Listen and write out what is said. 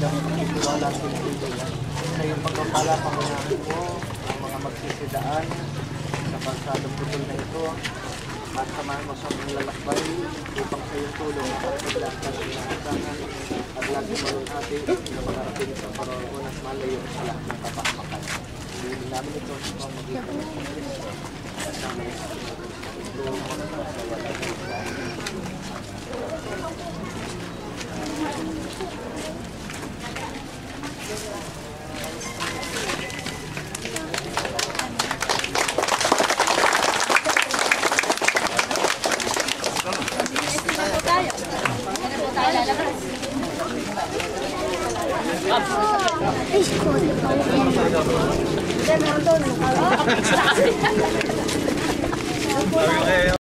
kami magtitiwala sa iyo. Sa iyong pagpapala, pangunahin mo ang mga magsisidaan sa kalsadong putol na ito at samahan mo sa mga lalakbay upang sa iyong tulong at paglakas ng inahasangan at lagi malulhati na makarating sa paroonan at malayo sa lahat ng kapahamakan. Hindi namin ito sa pamagitan ng Kristo at sa mga ito sa walang Ay,